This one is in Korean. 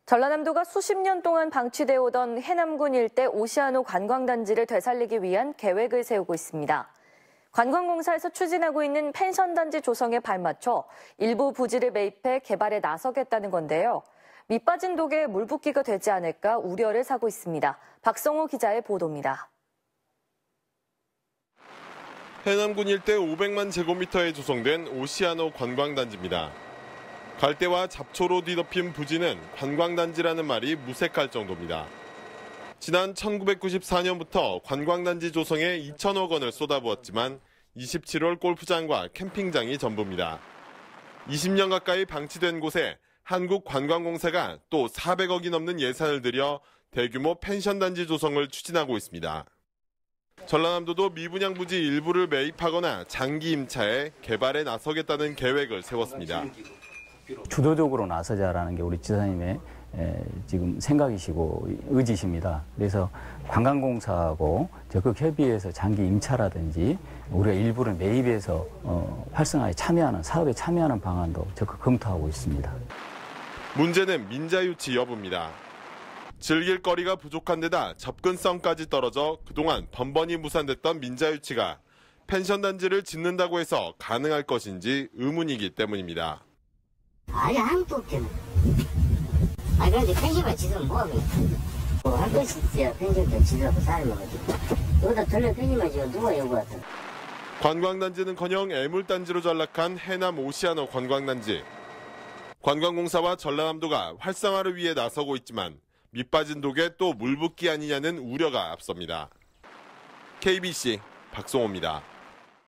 전라남도가 수십 년 동안 방치되어 오던 해남군 일대 오시아노 관광단지를 되살리기 위한 계획을 세우고 있습니다. 관광공사에서 추진하고 있는 펜션단지 조성에 발맞춰 일부 부지를 매입해 개발에 나서겠다는 건데요. 밑빠진 독에 물붓기가 되지 않을까 우려를 사고 있습니다. 박성호 기자의 보도입니다. 해남군 일대 500만 제곱미터에 조성된 오시아노 관광단지입니다. 갈대와 잡초로 뒤덮인 부지는 관광단지라는 말이 무색할 정도입니다. 지난 1994년부터 관광단지 조성에 2천억 원을 쏟아부었지만 27월 골프장과 캠핑장이 전부입니다. 20년 가까이 방치된 곳에 한국관광공사가 또 400억이 넘는 예산을 들여 대규모 펜션단지 조성을 추진하고 있습니다. 전라남도도 미분양 부지 일부를 매입하거나 장기 임차해 개발에 나서겠다는 계획을 세웠습니다. 주도적으로 나서자라는 게 우리 지사님의 지금 생각이시고 의지십니다. 그래서 관광공사하고 적극 협의해서 장기 임차라든지 우리가 일부를 매입해서 활성화에 참여하는 사업에 참여하는 방안도 적극 검토하고 있습니다. 문제는 민자유치 여부입니다. 즐길 거리가 부족한 데다 접근성까지 떨어져 그동안 번번이 무산됐던 민자유치가 펜션 단지를 짓는다고 해서 가능할 것인지 의문이기 때문입니다. 아니 한도 없잖아. 그런데 펜션만 짓으면 뭐하면 할 것이 있어야 펜션도 짓으라고 사람이 거지. 여기다 돌려 펜션만 지어 누가 요구하다. 관광단지는커녕 애물단지로 전락한 해남 오시아노 관광단지. 관광공사와 전라남도가 활성화를 위해 나서고 있지만 밑빠진 독에 또 물붓기 아니냐는 우려가 앞섭니다. KBC 박성호입니다.